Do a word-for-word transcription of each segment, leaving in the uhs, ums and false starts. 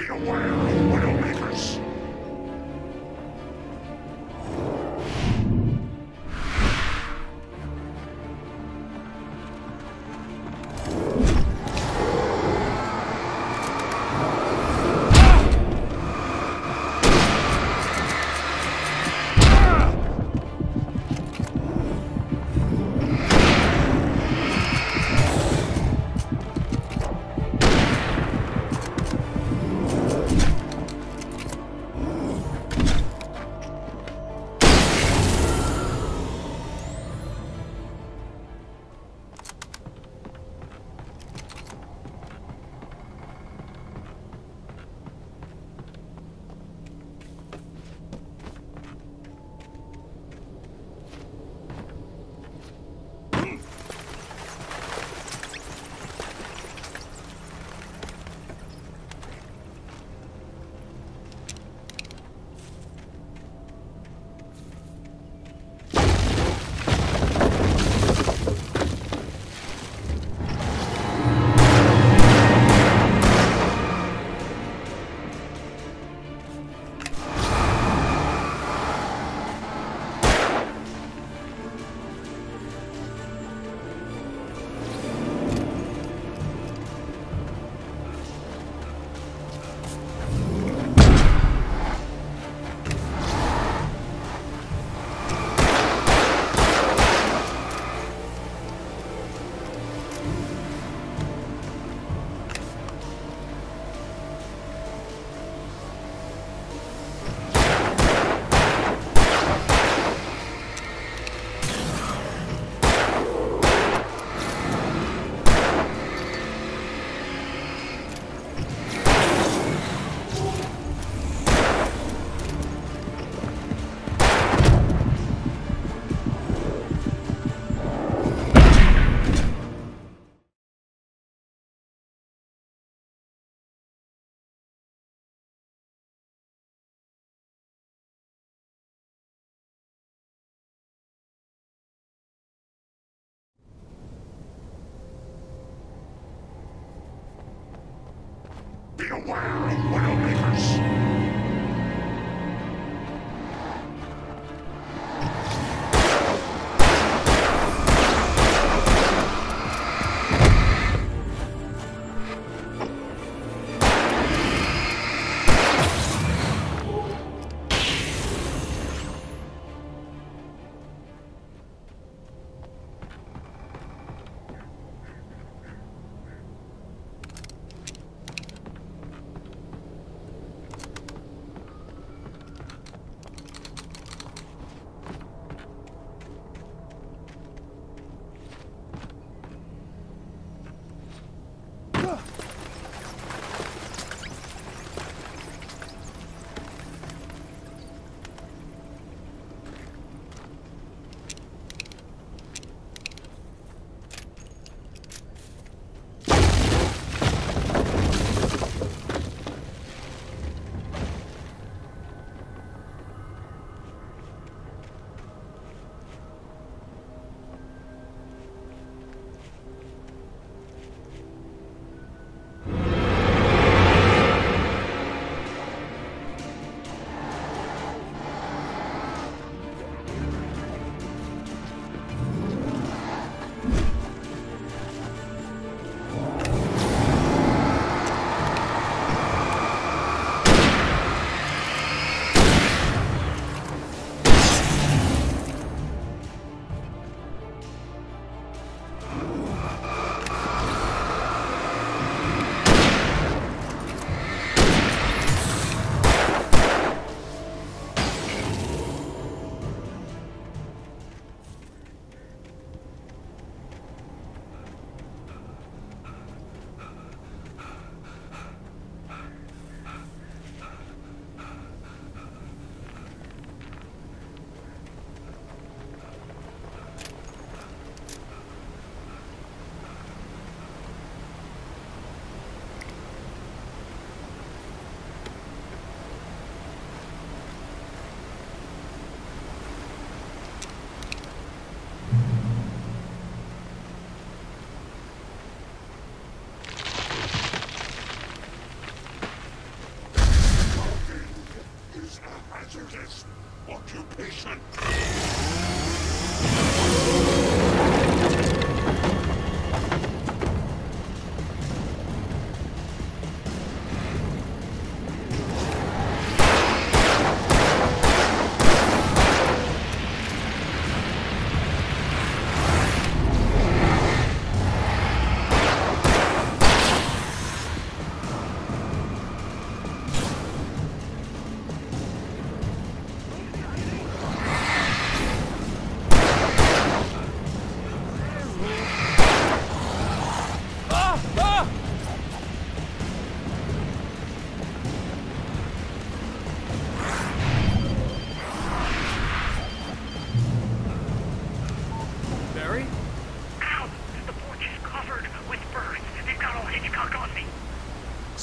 Be aware of Widowmakers. Be aware of Widowmakers.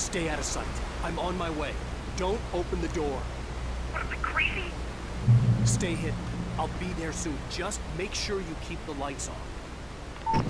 Stay out of sight. I'm on my way. Don't open the door. What, am I crazy? Stay hidden. I'll be there soon. Just make sure you keep the lights on.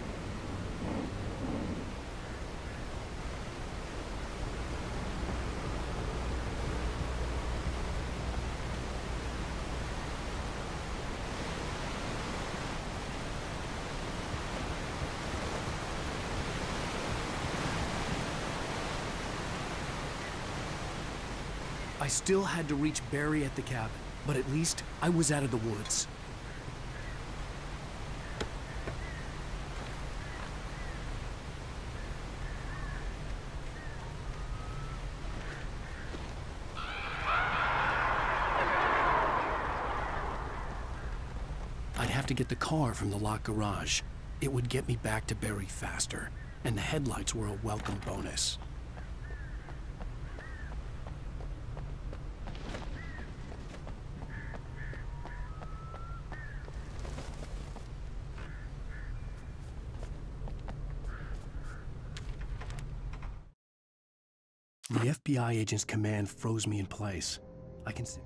I still had to reach Barry at the cabin, but at least I was out of the woods. I'd have to get the car from the locked garage. It would get me back to Barry faster, and the headlights were a welcome bonus. The F B I agent's command froze me in place. I can see...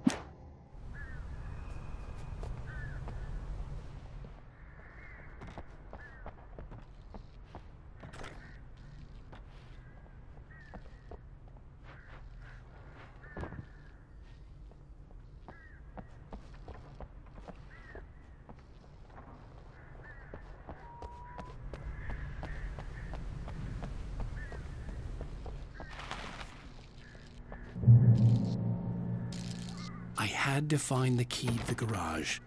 I had to find the key to the garage.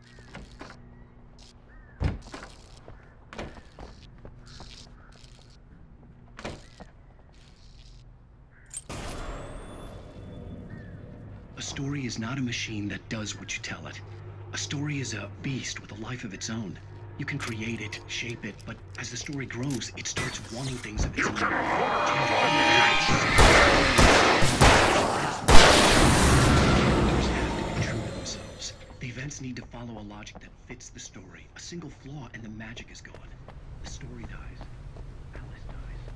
A story is not a machine that does what you tell it. A story is a beast with a life of its own. You can create it, shape it, but as the story grows, it starts wanting things of its own. The events need to follow a logic that fits the story. A single flaw and the magic is gone. The story dies. Alice dies.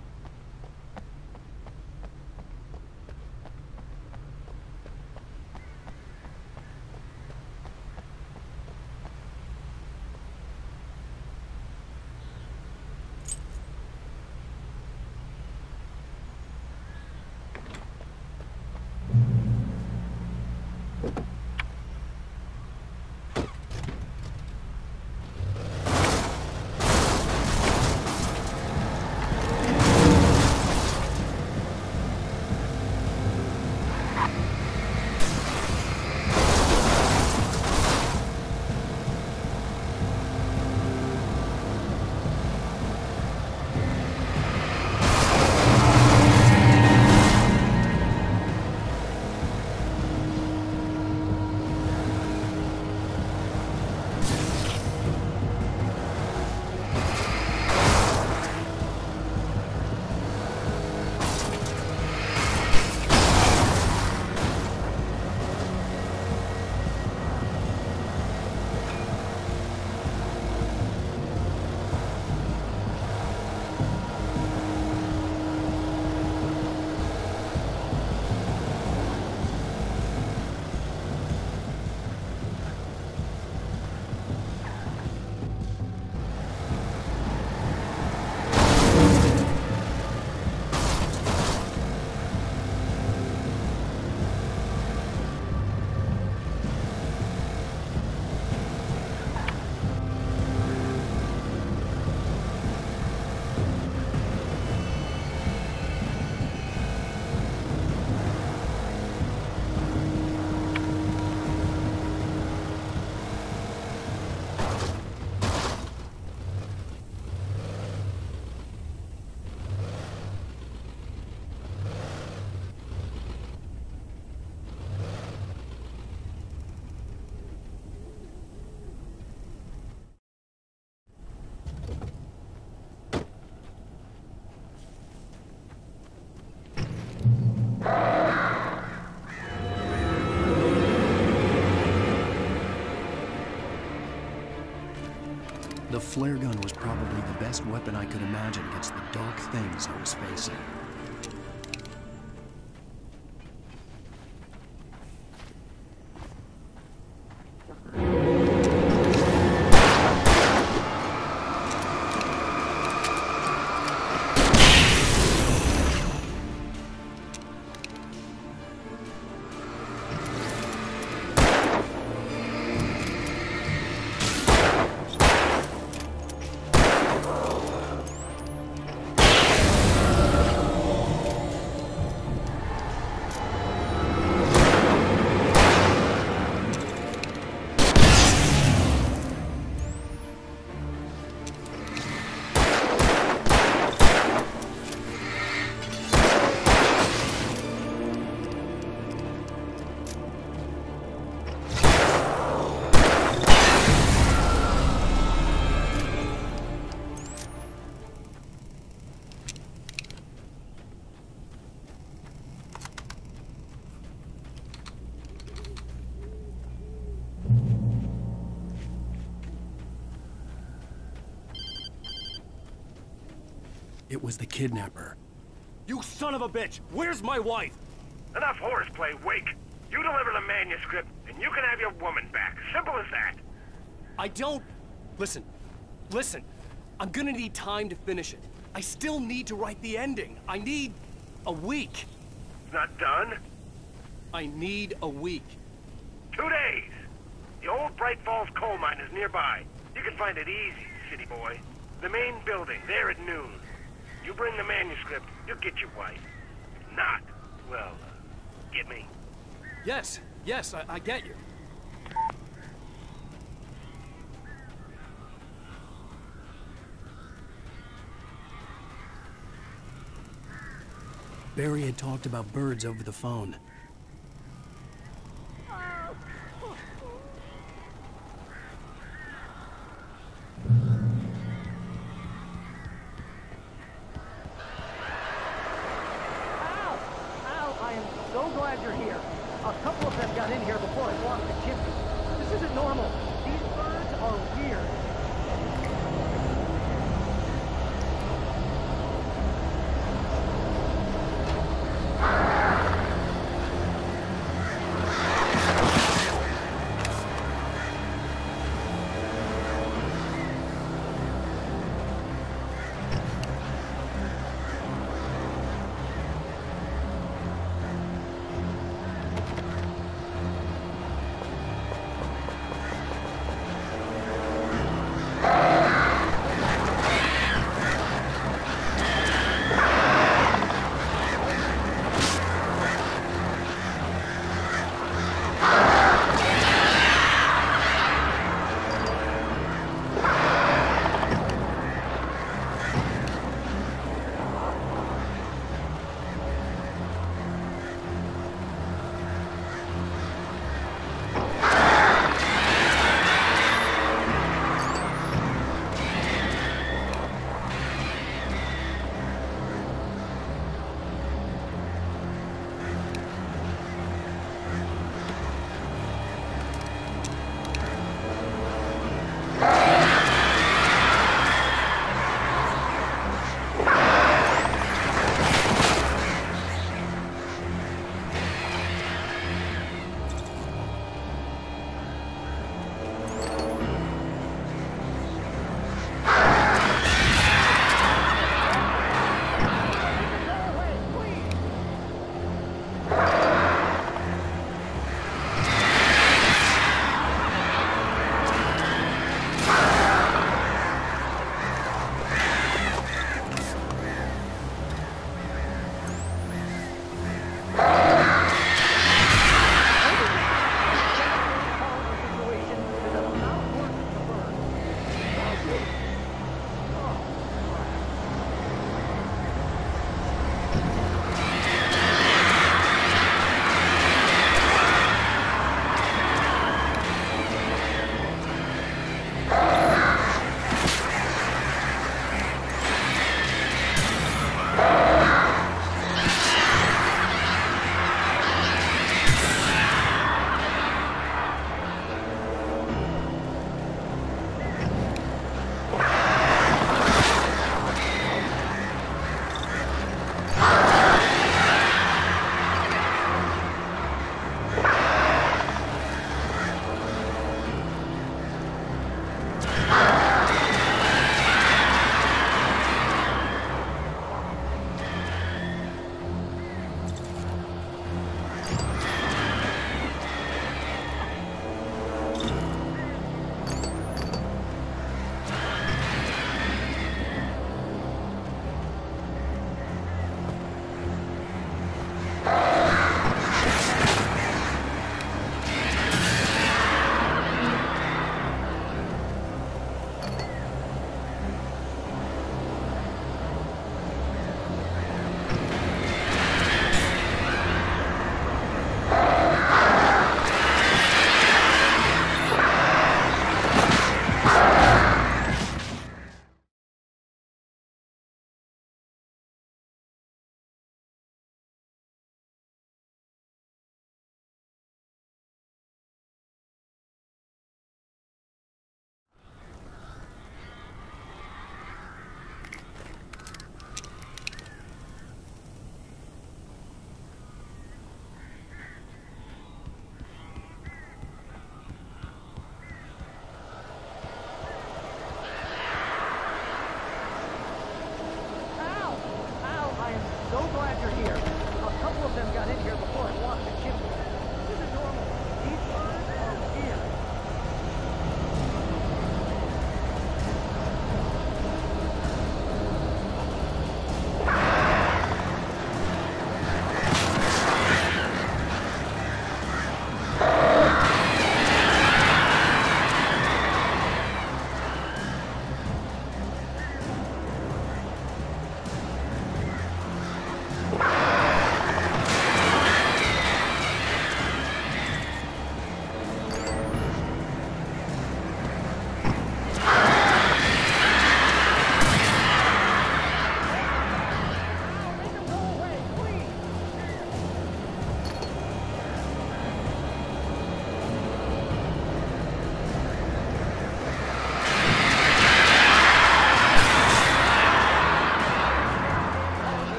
The flare gun was probably the best weapon I could imagine against the dark things I was facing. It was the kidnapper. You son of a bitch! Where's my wife? Enough horseplay, Wake. You deliver the manuscript, and you can have your woman back. Simple as that. I don't... Listen. Listen. I'm gonna need time to finish it. I still need to write the ending. I need... a week. It's not done. I need a week. Two days. The old Bright Falls coal mine is nearby. You can find it easy, city boy. The main building, there at noon. You bring the manuscript, you'll get your wife. If not, well, uh, get me. Yes, yes, I, I get you. Barry had talked about birds over the phone. So glad you're here. A couple of them got in here before I blocked the chimney. This isn't normal. These birds are weird. Ah!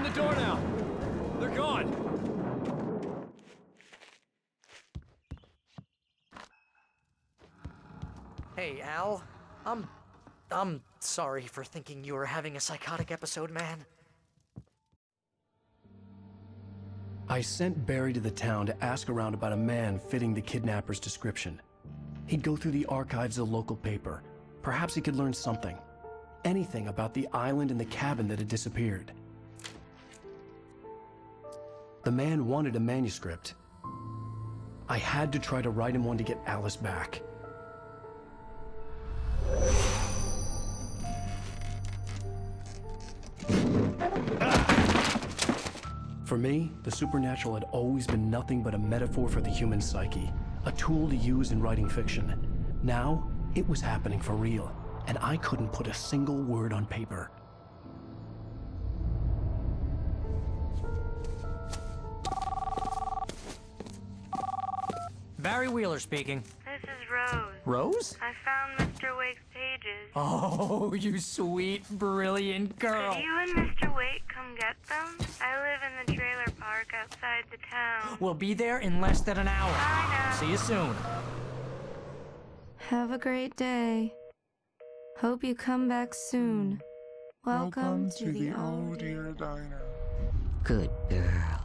the door now. They're gone. Hey, Al. I'm... I'm sorry for thinking you were having a psychotic episode, man. I sent Barry to the town to ask around about a man fitting the kidnapper's description. He'd go through the archives of the local paper. Perhaps he could learn something. Anything about the island and the cabin that had disappeared. The man wanted a manuscript. I had to try to write him one to get Alice back. For me, the supernatural had always been nothing but a metaphor for the human psyche, a tool to use in writing fiction. Now, it was happening for real, and I couldn't put a single word on paper. Barry Wheeler speaking. This is Rose. Rose? I found Mister Wake's pages. Oh, you sweet, brilliant girl. Could you and Mister Wake come get them? I live in the trailer park outside the town. We'll be there in less than an hour. Bye now. See you soon. Have a great day. Hope you come back soon. Welcome, Welcome to the Oh Dear Diner. Good girl.